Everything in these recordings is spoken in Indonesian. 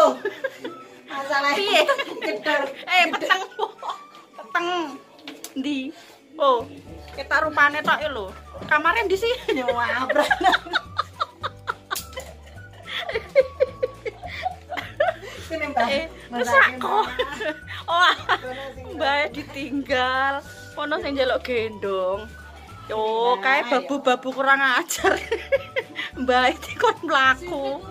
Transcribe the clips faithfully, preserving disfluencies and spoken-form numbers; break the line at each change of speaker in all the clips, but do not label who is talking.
Loh. Masalah
piye?
Gedor.
Eh, peteng. Peteng. Ndi? Oh, kita rupane tok lho. Kamare ndi sih?
Nyawabrak. Sini Mbak.
Eh, mesako. Oh, Mbak ditinggal. Ono sing njaluk gendong. Yo, kae babu-babu kurang ajar. Mbak iki kon mlaku.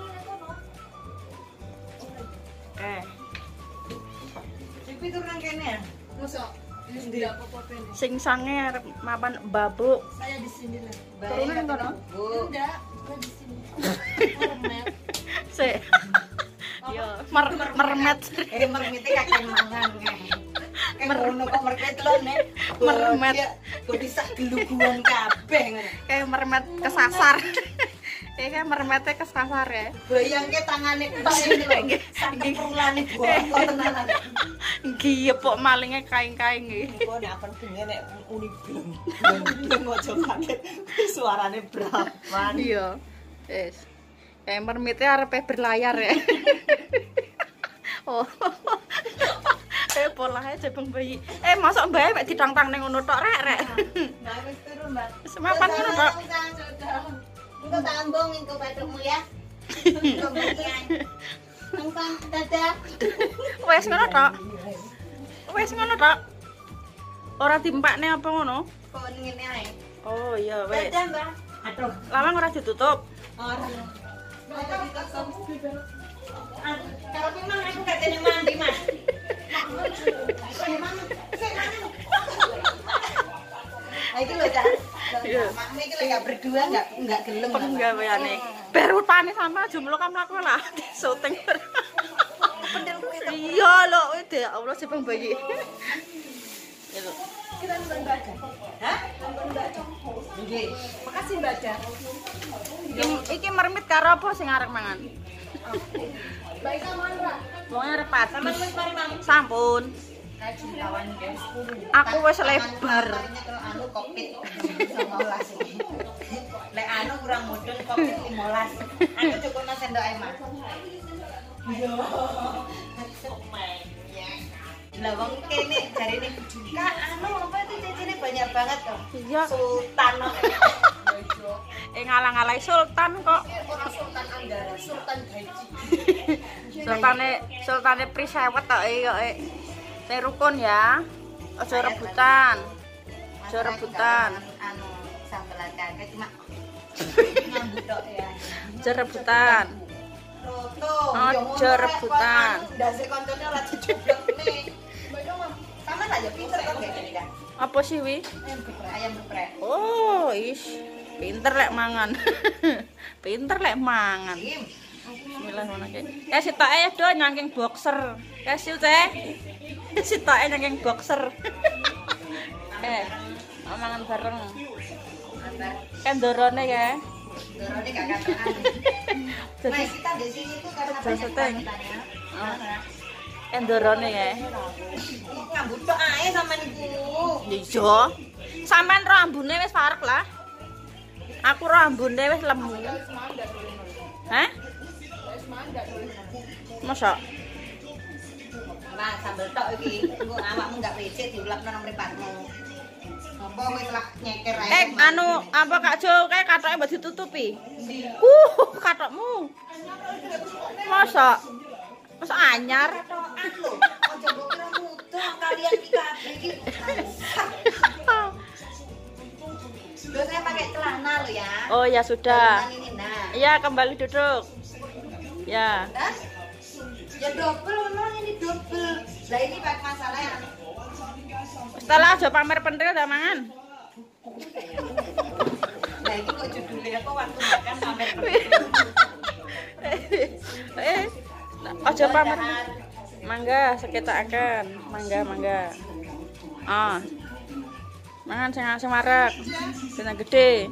Eh,
Cipi turun kene ya?
Mosok ini sudah apa-apa ini.
sing sange arep mapan babu.
Saya di sini lah.
Turunin kono.
Bu.
Enggak, saya di sini. Mermet.
Sik. Yo, mer mermet.
Eh mermite kakek mangan kae. Merono kok mermet lho nek.
Mermet.
Kok bisa geluguan kabeh ngono.
Kayak mermet kesasar. Kayak mermetnya kesasar ya.
Bayangke tangane tok iki lho. Saking perulane botol tenanan.
Nggih, pok malingnya kaing-kaing iki.
Kok nek apen bengi nek uni bleng. Bleng ojo kaget. Suarane brawan.
Iya. Wis. Kayak mermitnya arepe berlayar ya. Oh. Eh polanya jebeng bayi. Eh masuk bayi mek didang-tang ning ngono tok rek rek.
Mbak wis turu, Mbak.
Semapan ngono tok.
Engko tambung engko bathukmu ya. Nang dadah.
Wis ngono tok. Wis ngono tok. Ora diempakne apa ngono?
Kok ngene ae.
Oh iya wis.
Dadah, Mbak. Aduh,
Lawang ora ditutup.
ora. Kalau memang aku katanya mandi, Mas. Nah, itu loh, Cak. Maknya itu enggak berdua enggak enggak gelem.
Penggaweane. Baru tani sama jumlah kan mlaku lah di syuting. Iya lho, wede Allah jebeng bayi. Ya lho.
Kita nonton baca.
Hah? Nggih.
Makasih Mbak Dah.
Iki iki mermit karo apa sing arek mangan?
Baik sama Andra.
Wong arep pati.
Sampeyan wis mari Mam.
Sampun.
Kaji lawan guys.
Aku wis lebar.
Anu Covid sembilan belas iki. Lek anu kurang mudun Covid lima belas. Aku cukup nang sendok ae, Mas. Yo. Lah wong kene jarine Kak anu apa itu cecine banyak banget kok.
Iya.
Sultan.
Eh ngalang-alai sultan kok.
Orang Sultan Anggara, Sultan Gaji.
Sultane sultane prisewet tok e kok. e. Sing rukun ya. Aja rebutan. Aja rebutan.
Anu sambelan kakek cuma ngambut tok ya.
Aja rebutan.
Roto.
Aja rebutan.
Ndase koncone ora dijoblokne. Sama lah ya pinter kok kayak gini kan.
Apa sih wi?
Ayam geprek, ayam geprek.
Oh, ish. Pinter lek mangan. Pinter lek mangan.
Im.
Bismillahirrahmanirrahim. Ya sitoke ya do nyangking boxer. Ya sil teh. Sitoke nyangking boxer. Eh, mangan bareng.
Apa?
Kendorone ya.
Dorone gak katekan. Nah, kita di sini tuh karena banyak
seteng.
wanitanya.
Kendorone ya.
Ngambut tok ae sampean iku.
Iya. Sampean rambune wis parek lah. Aku rambune wis lemu. Hah? Masa?
Nah, sambel tok iki. Engko awakmu gak becik diulapno nang mripatmu. Apa wis lah nyeker ae.
Eh, anu, apa Kak Jo kae katoke mbok ditutupi. Uh, katokmu. Masa? Masa anyar?
Katokan lho. Aja mbok kira mudah kalian iki kabeh iki. Terus saya pakai celana lo ya.
Oh ya sudah.
Celana ini nah.
Iya, kembali duduk. Ya.
Nah, ya double memang ini double. Lah ini pakai masalah ya.
Setelah aja pamer pentil udah mangan.
Nah ini kok judulnya apa waktu makan pamer
Eh, aja pamer. Mangga sekitakan. Mangga, mangga. Ah. Mangan sing sing marek. Bentang gede.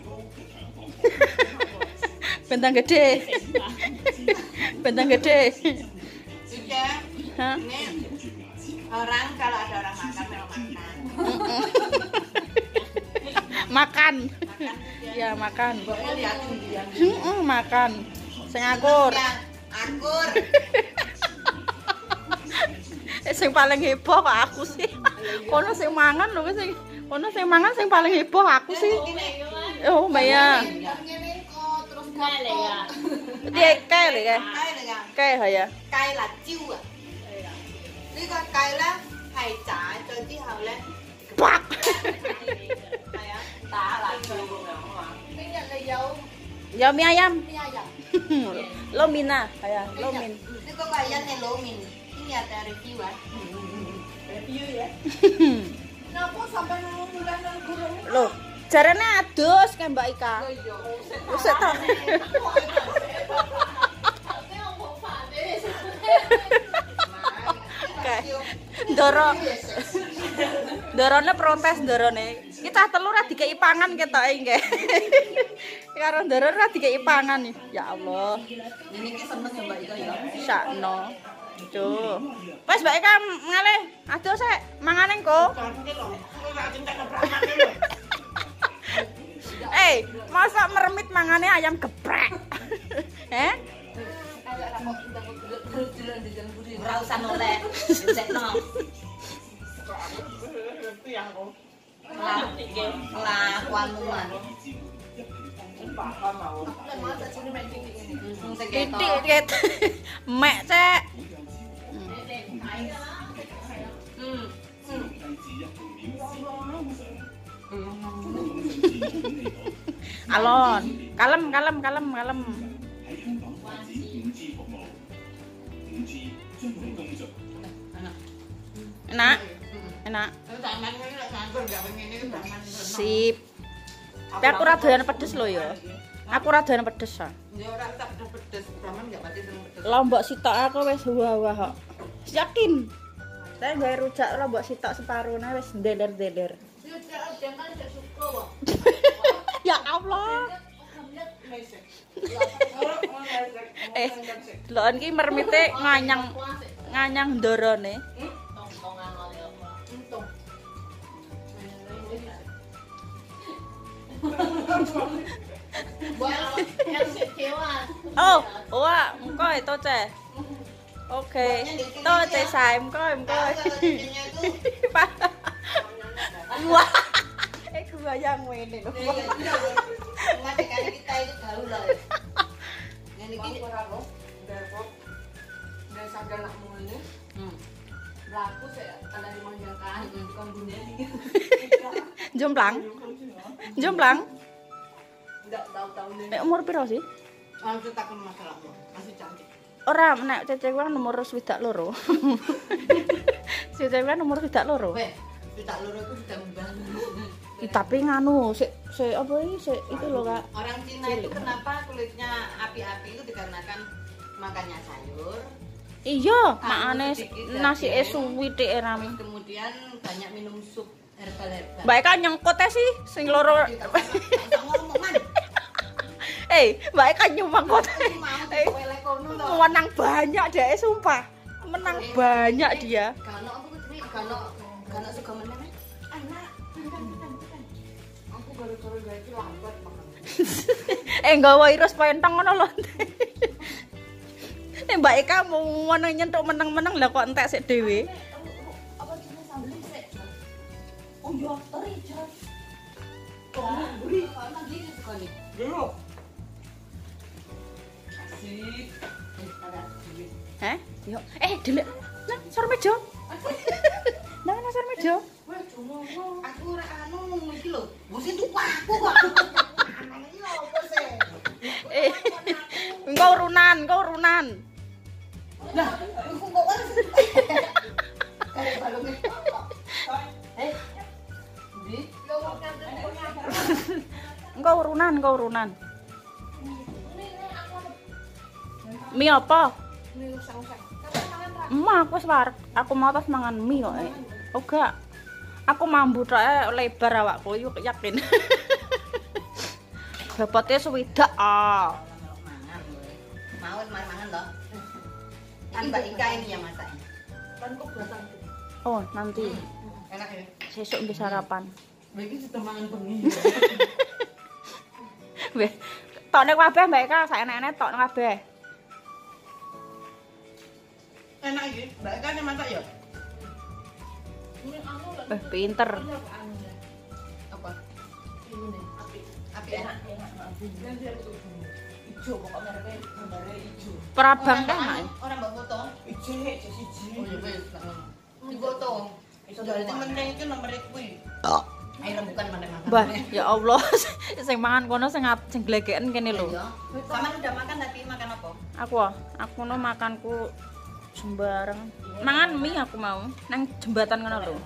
Bentang gede. Bentang gede.
Sudah.
Hah?
Ini orang kalau ada orang makan memang makan.
Makan. Ya, makan.
Pokoknya lihat dia.
Heeh, makan. Sing akur.
Yang Akur.
Eh sing paling heboh kok aku sih. Kono sing mangan lho sing kono sing mangan sing paling heboh aku sih. Oh, Maya.
Ngene kok terus kale ya.
Dia kae lho kae.
Cay là gà.
Kae hả ya?
Cay là chiêu à. Cái con cay là hay trả cho tí hầu lên.
Pak.
Hay á. Tả là chiêu luôn rồi không ạ?
Cái nhận là dấu
Ya mie ayam.
mia ya.
Lo min ah, kayak lo min.
Ini kok kayaknya lo min. Ini ada review ah. Review ya.
Napa sampai mulai nang gurung?
Loh, jarane adus kan Mbak Ika. Usah to. Oke. Doro. Dorone protes dorone. Kita telur ra dikei pangan ketoke nggih. Karo ndoro ra dikei pangan nih. Ya Allah.
Ini ki seneng ya Mbak Ika ya.
Sakno. Duh. Wes Mbak Ika ngalih. Adus sik mangane engko. Eh, masa meremit mangane ayam geprek. Eh?
Ora usah noleh. Sekno. Lah, lah kuanuan.
Titik ket. Mek cek.
Hmm.
Alon, kalem kalem kalem kalem. Enak. Enak. Sip. Tapi aku ra doyan pedes lho ya. Aku ra doyan pedes ah.
Ya ora tak pedes, Praman enggak pati seneng pedes.
Lombok sitok aku wis wah-wah kok. Yakin. Saya gawe rujak lombok sitok separone wis ndeder-ndeder.
Jangan tidak suka kok.
Ya Allah. Eh, lon ki mermite nganyang nganyang ndorone. Oh, wah, engko itu ceh. Oke. To ceh sae engko engko. Wah. Eh kebayang ngene lho.
Mati kali kita itu gaul lah. Ngene iki
ora lho. Depok. Dari sadar nak ngene.
Hmm.
Laku saya ada di manjakan tukang dunia ini.
Jomplang. Jomplang.
Enggak tahu-tahu nih.
Nek umur piro sih?
Langsung takon masalahmu. Masih cantik.
Ora, nek cecek kan nomor swidak loro. Cecek kan nomor swidak loro.
Weh, sudah loro itu sudah membangun.
Ih, tapi nganu, sik sik apa iki sik itu lho Kak.
Orang Cina itu kenapa kulitnya api-api itu dikarenakan makannya sayur.
Iya, makane nasi e suwi tik ram.
Kemudian banyak minum sup herbal-herbal.
Mbak Eka nyengkot e sih sing loro.
Ngomong man.
Eh, Mbak Eka nyumbang kota.
Eh, welek kono lho.
Menang banyak deh, sumpah. Menang banyak dia.
Kano apa kuwi? Kano kano sego meneh. Anak.
Aku gara-gara gawe iki lambat banget.
Eh, nggawa irus pentong ngono lho. Eh, Mbak Eka mau ngono nyentuk meneng-meneng lah kok entek sik dhewe.
Apa jenis sambel sik? Oh iya, teri jan. Kok buri ana di sekali.
Dulu.
Heh? Yo. Eh, dhelik. Nah, sor meja. Nah, nah sor meja.
Weh, jomo.
Aku ora anu iki lho. Mesti tuku aku kok. Anane iki opo sih?
Eh. Engko urunan, engko urunan.
Lah, aku kok ora. Kayak balungnya. Eh. Di,
Yo kok kanten punya.
Engko urunan, engko urunan.
Ini aku
Mie apa?
ini usang-usang. Kamu mangan ra?
Emak aku wis wareg. Aku mau tas mangan mie kok. Eh. Oga. Aku mambu tok eh, lebar awakku yuk yakin. Bapaknya swidak ah.
mangan. Mau mari mangan toh. Kan Mbak Ika ini yang masaknya.
Kan kok batang.
Oh, nanti.
Enak ya.
Sesuk nggih sarapan.
Begini sudah mangan bengi.
Weh, tokne kabeh Mbak Eka, sak enek-enek tokne kabeh.
Enak iki, Mbak kan yang masak ya?
Eh, pinter.
Apa?
Ini nih, api.
Api enak. Ijo pokoknya mereka gambarnya ijo.
Perabang kan mak.
Orang mbak foto. Ijo, ijo siji. Oh iya wis, tak ngono. Di foto. Soalnya penting itu nomor kuwi. Ayo rembukan makan-makan.
Mbah, ya Allah. Sing mangan kono sing ap- sing glegeken kene lho.
Sama udah makan tadi makan apa?
Aku ah, aku no makanku sembarang. Mangan mie aku mau nang jembatan ngono lho.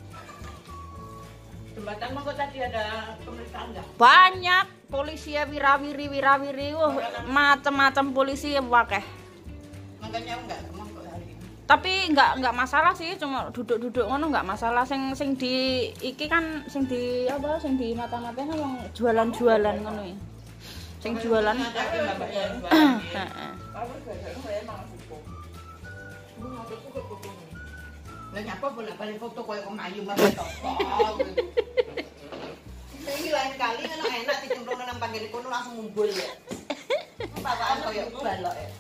Jembatan mau tadi ada pemeriksaan enggak?
Banyak polisi ya wirawiri wirawiri. Wah, macam-macam polisi ya wakeh.
Makanya aku enggak kemau kok hari ini.
Tapi enggak enggak masalah sih, cuma duduk-duduk ngono enggak masalah. Sing sing di iki kan sing di apa sing di mata-mata kan wong jualan-jualan ngono ya. Sing jualan. Heeh.
Lah nyapa bolak-balik foto koyo wong ayu mati toko. Ini lain kali kan enak dicemplung nang panggil kono langsung ngumpul ya. Bapaan koyo balok ya.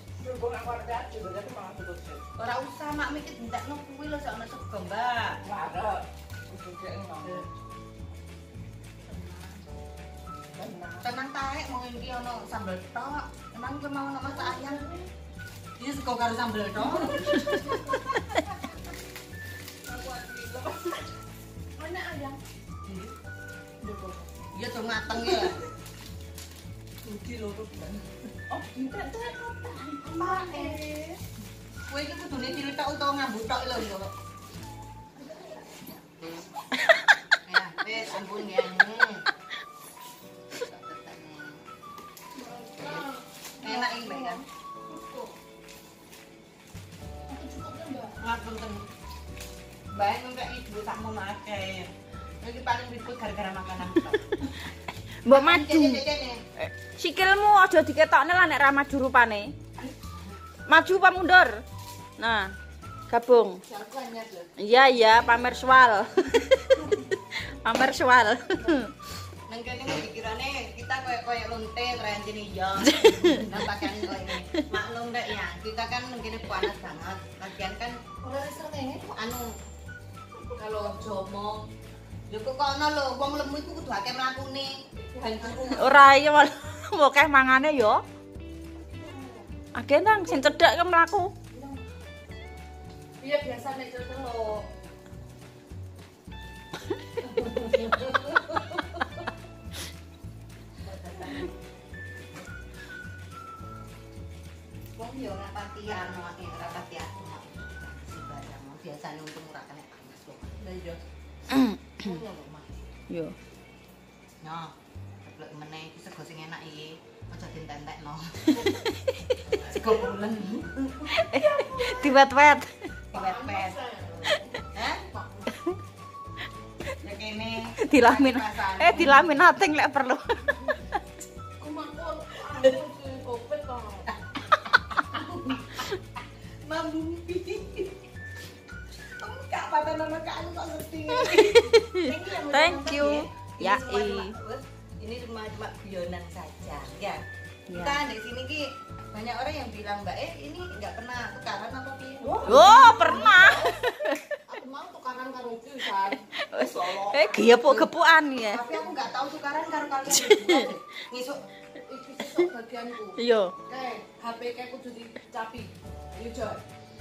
Ora usah mak mikir ndakno kuwi lho sak ana sego, Mbak. Warek. Tenang taek mau iki ono sambel tok. Emang kowe mau masak ayam? Iki sego karo sambel tok.
Mana ayam?
Iya tuh mateng ya.
Uji loro kan. Oh, entek tuh apa eh?
Kowe iki kudune dilitak utawa ngambut tok lho yo. Ya, wis ampun ya. Enak iki Mbak kan. Ngapunten. Mbak enggak ibu tak mau makan. Iki paling ribut gara-gara makanan tok.
Mbok maju. Sikilmu aja diketokne lah nek ra maju rupane. Maju apa mundur? Nah, gabung. Iya iya, pamer swal. Pamer swal.
Nang kene pikirane kita koyo-koyo lonte ranjene iya. Nampakan koyo ini. Maklum ndak ya, kita kan mungkin panas banget. Lagian kan ora srengenge anu kalau jomo yo kok kono lho, wong lemu iku kudu akeh mlakune.
Ora iya mau keh mangane yo. Akeh nang sing cedhak ke mlaku.
Iya biasa nek celok.
Wong yo ora pati anu ora pati anu. Barang biasane untung ora kena panas kok. Lah iya.
Yo.
Nah, ceplok meneh iki sego sing enak iki. Aja dientek-entekno. Sego bulen.
Tiwet-wet.
Pepet. Hah? Ya kene
Dilamin. Eh dilamin ating lek perlu.
Kumakul aku si kopet kok.
Mamumpi. Kamu gak apa-apa nama kamu kok ngerti.
Thank you. Ya,
ini cuma cuma guyonan saja, ya.
Ya.
Kita di sini ki banyak orang yang bilang Mbak eh ini nggak pernah tukaran apa piye?
Oh, pernah.
Aku mau tukaran karo pisan.
Eh gepuk-gepukan ya.
Tapi aku nggak tahu tukaran karo kalian berdua. Ngisuk
Iki sesuk bagianku.
Iya.
Oke, H P kayak kudu dicapi. Ayo Joy.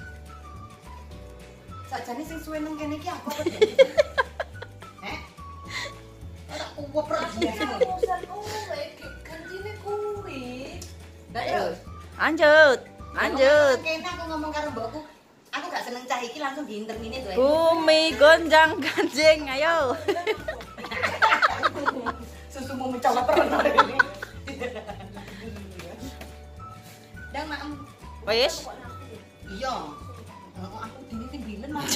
sajane sing suwe nang kene iki apa kok? Heh? Ora kuwep rasane.
Urusan kowe gantine kuwi.
Lah yo.
Lanjut. Lanjut.
Kene aku ngomong karo mbokku, aku gak seneng cah iki langsung diintermine tuh.
Bumi gonjang ganjing, ayo.
Susumu mencolot pernah ini. Dan mak
Wis.
iya. Aku dini timbilen mas.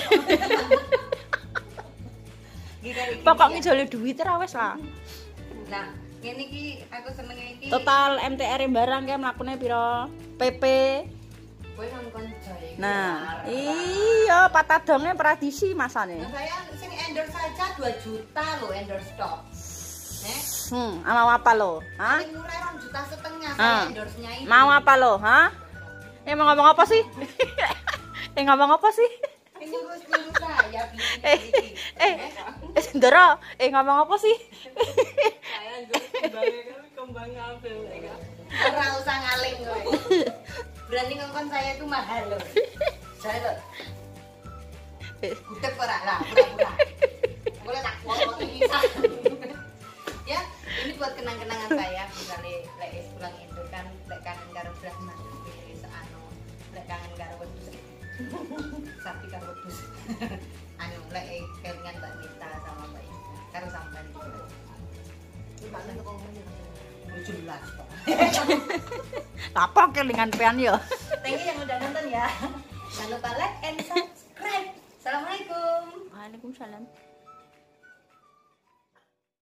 Pokok ngijoli duit ra wis lah.
Nah, ngene iki aku seneng iki.
Total M T R barang kayak mlakune piro? P P.
Kowe ngangkon jae.
Nah, iya patadonge tradisi masane.
Nah, saya sing endorse saja dua juta loh endorse stock. Eh?
Hmm, mau apa lo? Hah?
Paling murah dua juta setengah
Ah.
saya endorse-nya ini.
Mau apa lo? Hah? Eh mau ngomong apa sih? Eh ngomong apa sih?
Ini gue nyuruh saya pilih.
Eh eh eh Sendoro, eh ngomong apa sih?
Saya gue kembangnya kan kembang apel ya.
Ora usah ngaling kowe. Berani ngongkon saya itu mahal loh. Saya loh. Gudeg ora lah, pura-pura. Boleh tak potong ini. Ya, ini buat kenang-kenangan saya misalnya lek pulang itu kan lek kangen karo Brahma wis anu lek kangen karo wedhus. Sapi karo wedhus. Anu lek kelingan Mbak Nita sama Mbak Ida karo sampean itu. Mbak Nita kok ngomong jelas kok.
Apa kelingan pean yo?
Thank you yang udah nonton ya. Jangan lupa like and subscribe. Assalamualaikum.
Waalaikumsalam.